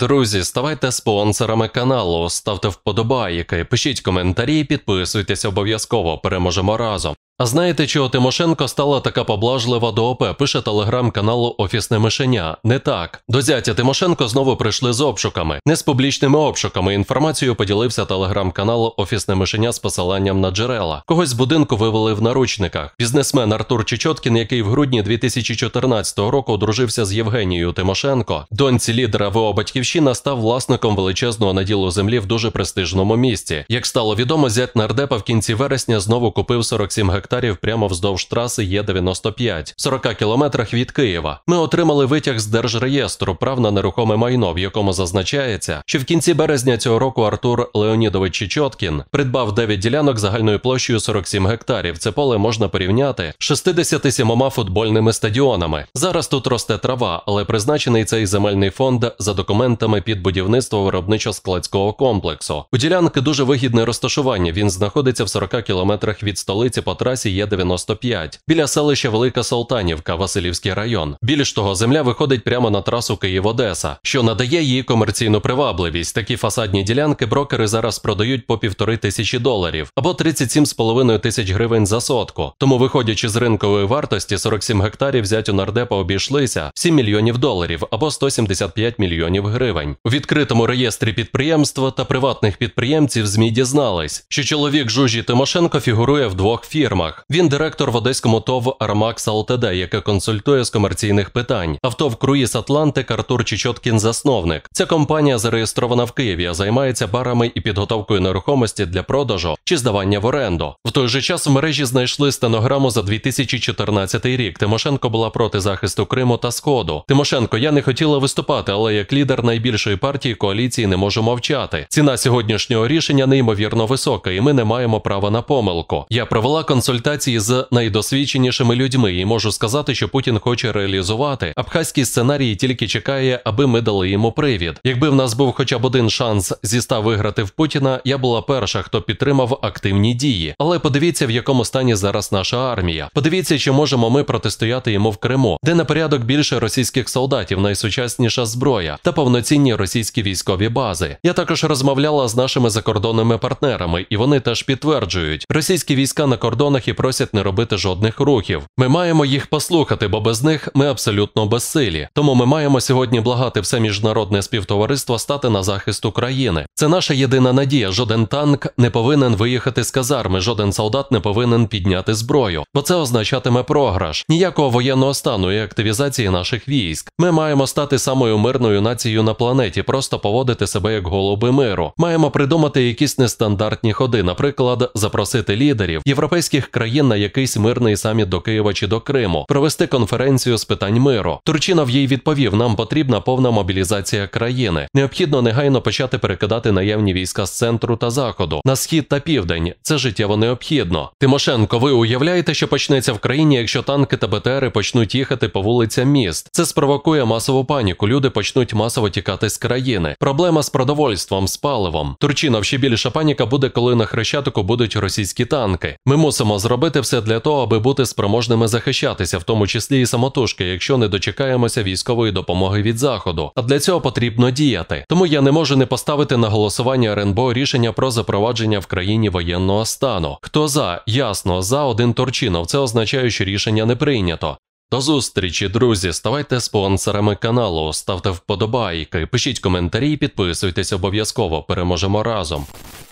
Друзі, ставайте спонсорами каналу, ставте вподобайки, пишіть коментарі, підписуйтесь обов'язково, переможемо разом. А знаєте, чого Тимошенко стала така поблажлива до ОП, пише телеграм-каналу «Офісне мишеня». Не так. До зятя Тимошенко знову прийшли з обшуками. Не з публічними обшуками. Інформацією поділився телеграм-канал «Офісне мишеня» з посиланням на джерела. Когось з будинку вивели в наручниках. Бізнесмен Артур Чечоткін, який в грудні 2014 року одружився з Євгенією Тимошенко, доньці лідера ВО «Батьківщина», став власником величезного наділу землі в дуже престижному місці. Як стало відомо, зять нардепа в кінці вересня знову купив 47 гектарів прямо вздовж траси Є-95, 40 кілометрах від Києва. Ми отримали витяг з Держреєстру прав на нерухоме майно, в якому зазначається, що в кінці березня цього року Артур Леонідович Чечоткін придбав 9 ділянок загальною площею 47 гектарів. Це поле можна порівняти з 67 футбольними стадіонами. Зараз тут росте трава, але призначений цей земельний фонд за документами під будівництво виробничо-складського комплексу. У ділянки дуже вигідне розташування, він знаходиться в 40 кілометрах від столиці по трасі Є-95, біля селища Велика Солтанівка, Василівський район. Більш того, земля виходить прямо на трасу Київ-Одеса, що надає їй комерційну привабливість. Такі фасадні ділянки брокери зараз продають по $1500 або 37,5 тисяч гривень за сотку. Тому, виходячи з ринкової вартості, 47 гектарів зятю нардепа обійшлися $7 мільйонів або 175 мільйонів гривень. У відкритому реєстрі підприємств та приватних підприємців ЗМІ дізнались, що чоловік Жужі Тимошенко фігурує в двох фірмах. Він директор в одеському ТОВ «Армакс ЛТД», яке консультує з комерційних питань. А в ТОВ «Круїз Атлантик» Артур Чечоткін – засновник. Ця компанія зареєстрована в Києві, а займається барами і підготовкою нерухомості для продажу чи здавання в оренду. В той же час в мережі знайшли стенограму за 2014 рік. Тимошенко була проти захисту Криму та Сходу. Тимошенко: я не хотіла виступати, але як лідер найбільшої партії коаліції не можу мовчати. Ціна сьогоднішнього рішення неймовірно висока, і ми не маємо права на помилку. Я провела консультації з найдосвідченішими людьми і можу сказати, що Путін хоче реалізувати абхазький сценарій і тільки чекає, аби ми дали йому привід. Якби в нас був хоча б один шанс зі 100 виграти в Путіна, я була перша, хто підтримав активні дії. Але подивіться, в якому стані зараз наша армія. Подивіться, чи можемо ми протистояти йому в Криму, де на порядок більше російських солдатів, найсучасніша зброя та повноцінні російські військові бази. Я також розмовляла з нашими закордонними партнерами, і вони теж підтверджують, російські війська на кордонах і просять не робити жодних рухів. Ми маємо їх послухати, бо без них ми абсолютно безсилі. Тому ми маємо сьогодні благати все міжнародне співтовариство стати на захист України. Це наша єдина надія. Жоден танк не повинен виїхати з казарми, жоден солдат не повинен підняти зброю, бо це означатиме програш. Ніякого воєнного стану і активізації наших військ. Ми маємо стати самою мирною нацією на планеті, просто поводити себе як голуби миру. Маємо придумати якісь нестандартні ходи, наприклад, запросити лідерів європейських країн на якийсь мирний саміт до Києва чи до Криму, провести конференцію з питань миру. Турчинов їй відповів: нам потрібна повна мобілізація країни. Необхідно негайно почати перекидати наявні війська з центру та заходу на схід та південь. Це життєво необхідно. Тимошенко: ви уявляєте, що почнеться в країні, якщо танки та БТРи почнуть їхати по вулицям міст? Це спровокує масову паніку. Люди почнуть масово тікати з країни. Проблема з продовольством, з паливом. Турчинов: ще більша паніка буде, коли на Хрещатику будуть російські танки. Ми мусимо зробити все для того, аби бути спроможними захищатися, в тому числі і самотужки, якщо не дочекаємося військової допомоги від Заходу. А для цього потрібно діяти. Тому я не можу не поставити на голосування РНБО рішення про запровадження в країні воєнного стану. Хто за? Ясно, за один Турчинов. Це означає, що рішення не прийнято. До зустрічі, друзі, ставайте спонсорами каналу, ставте вподобайки, пишіть коментарі і підписуйтесь обов'язково, переможемо разом.